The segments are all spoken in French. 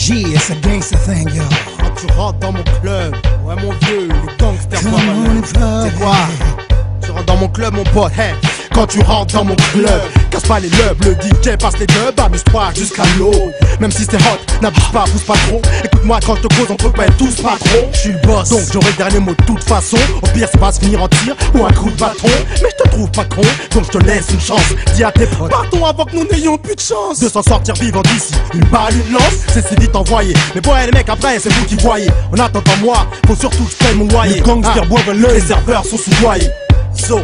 G, it's a gangster thing, yo. Quand tu rentres dans mon club, ouais mon vieux, les gangsters Come boivent on, un œil. club. C'est quoi? Tu rentres dans mon club, mon pote, hey. Quand tu rentres dans mon club, casse pas les lubs, le DJ passe les dubs, amuse-toi jusqu'à l'eau. Même si c'est hot, n'abuse pas, pousse pas trop. Écoute-moi quand je te cause, on peut pas être tous patrons. Je suis le boss, donc j'aurai le dernier mot de toute façon. Au pire, ça va se finir en tir ou un coup de bâton. Mais je te trouve pas con, donc je te laisse une chance. Dis à tes potes, partons avant que nous n'ayons plus de chance de s'en sortir vivant d'ici. Une balle, une lance, c'est si vite envoyé. Mais bon, les mecs, après, c'est vous qui voyez. En attendant moi, faut surtout que je paye mon loyer. Les gangsters boivent l'œil, les serveurs sont sous-doyés. So,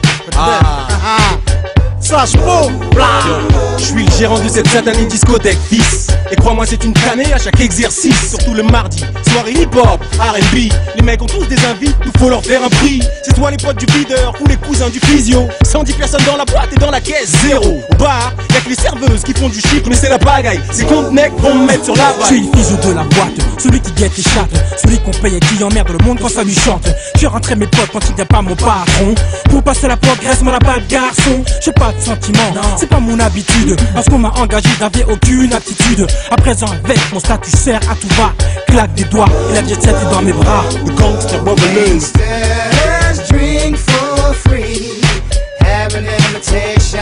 sache mot, je suis le gérant de cette satanée discothèque, fils. Et crois-moi, c'est une tannée à chaque exercice. Surtout le mardi, soirée hip-hop, R&B. Les mecs ont tous des invités, nous faut leur faire un prix. C'est soit les potes du leader ou les cousins du physio. 110 personnes dans la boîte et dans la caisse, zéro. Au bar, y'a que les serveuses qui font du chiffre, mais c'est la pagaille. Ces comptes mecs vont me mettre sur la vague. Je suis le physio de la boîte, celui qui guette les chattes, celui qu'on paye et qui emmerde le monde quand ça lui chante. Je rentrais mes potes quand il n'y a pas mon patron. Pour passer la progresse, moi la balle garçon. J'ai pas de sentiments, c'est pas mon habitude. Parce qu'on m'a engagé, j'avais aucune attitude. À présent avec mon statut sert à tout va. Claque des doigts et la jet set est dans mes bras. Le gangster boivent l'œil. Gangsters drink for free, have an invitation.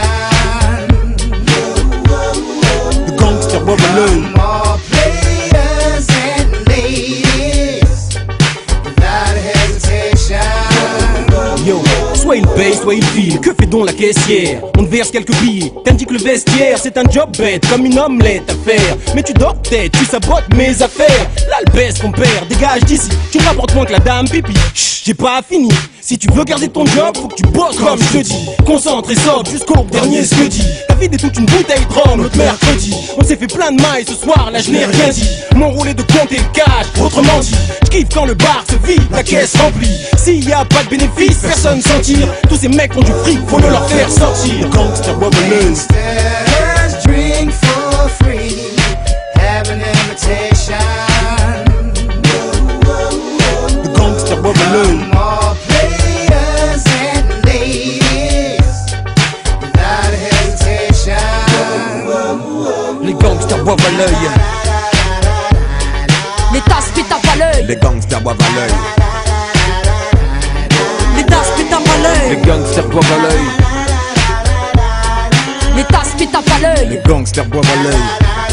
Le gangster boivent l'œil. More players and ladies, without hesitation. Yo, soit il paye, soit il file. Que fait donc la caissière? On te verse quelques billets. T'indiques que le vestiaire, c'est un job bête, comme une omelette à faire. Mais tu dors tête, tu sabotes mes affaires. Là, le baisse qu'on perd, dégage d'ici. Tu me rapportes moins que la dame pipi. Chut, j'ai pas fini. Si tu veux garder ton job, faut que tu bosses comme je te dis. Concentre et sobre jusqu'au dernier ce que dit. Ta vie est toute une bouteille de rhum l'autre mercredi. On s'est fait plein de mailles ce soir, là je n'ai rien dit. Mon rôle est de compter le cash, autrement dit. J'kiffe quand le bar se vide, la caisse remplie. S'il y a pas de bénéfice, personne s'en tire. Tous ces mecs ont du fric, faut le leur faire sortir. Gangster boivent l'œil. Gangsters drink for free, have an invitation. Le gangster boivent l'œil. More players and ladies, without hesitation. Les gangsters boivent à l'œil. Les tasses qui tapent à l'œil. Les gangsters boivent à l'œil. Les tasses qui tapent à Les l'œil. gangsters boivent à l'œil. Les tasses qui tapent à Les l'œil. gangsters boivent à l'œil.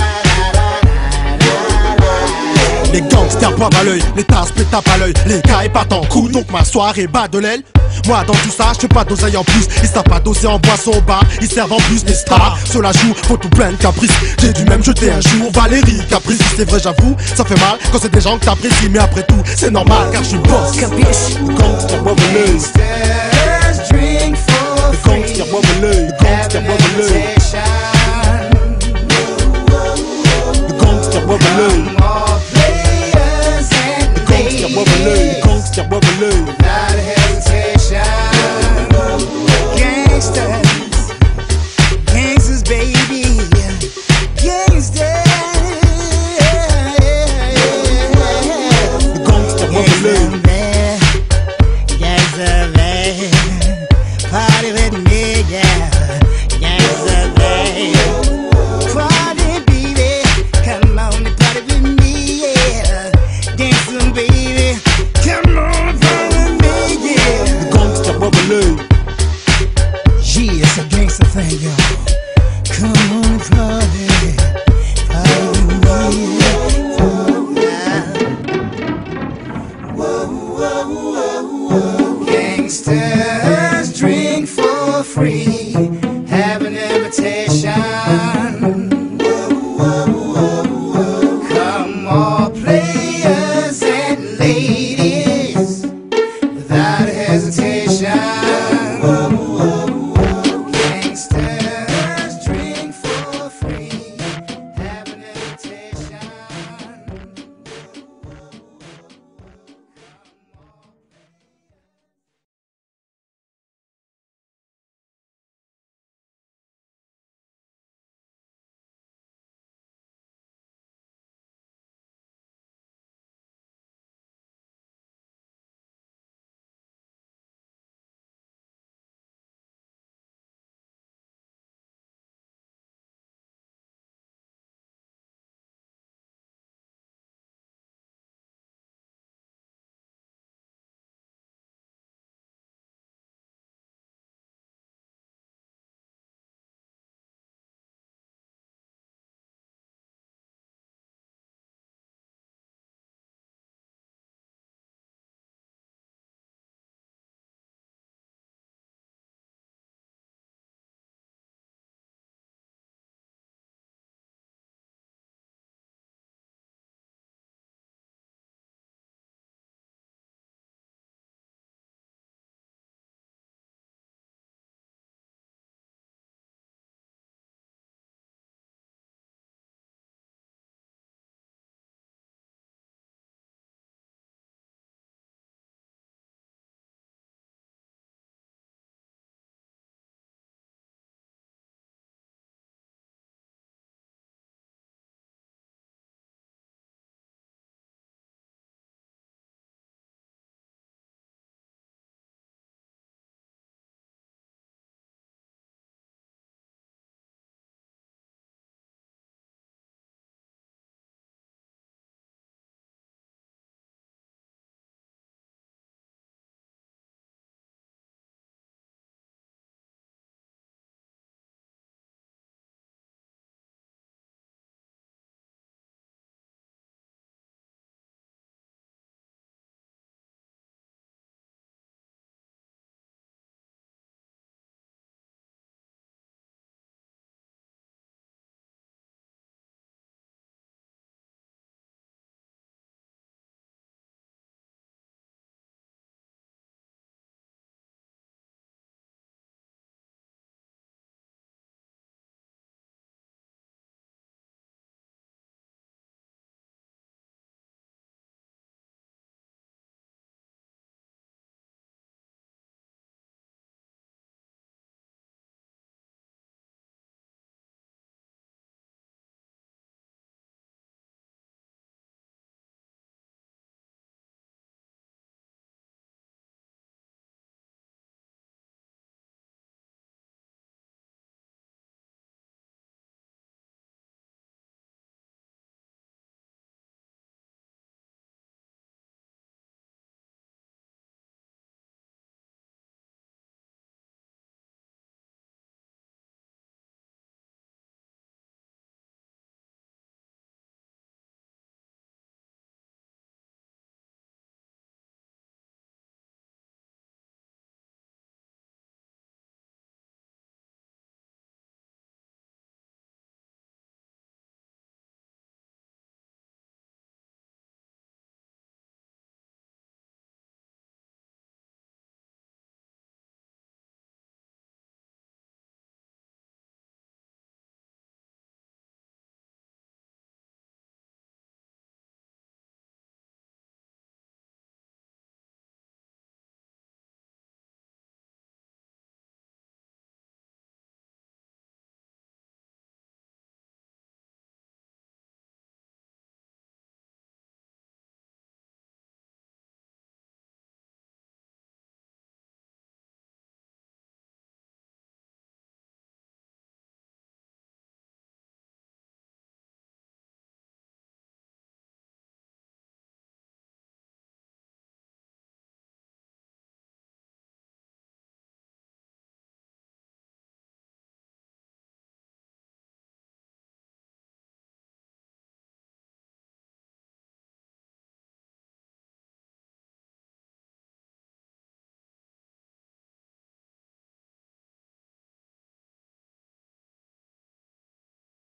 les gangsters boivent à l'œil, les tasses pétapent à l'œil, les gars épatent en coups, donc ma soirée bat de l'aile. Moi dans tout ça, je fais pas d'oseille en plus. Ils savent pas doser en boisson au bar, ils servent en plus les stars. Cela joue, faut tout plein de caprices. J'ai dû même jeter un jour Valérie Caprice. C'est vrai j'avoue, ça fait mal quand c'est des gens que t'apprécies. Mais après tout, c'est normal car je suis boss. Capiche. Le gangster boit de l'œil. Le gangster boit de l'œil. Le gangster boit de l'œil. Le gangster boit de l'œil.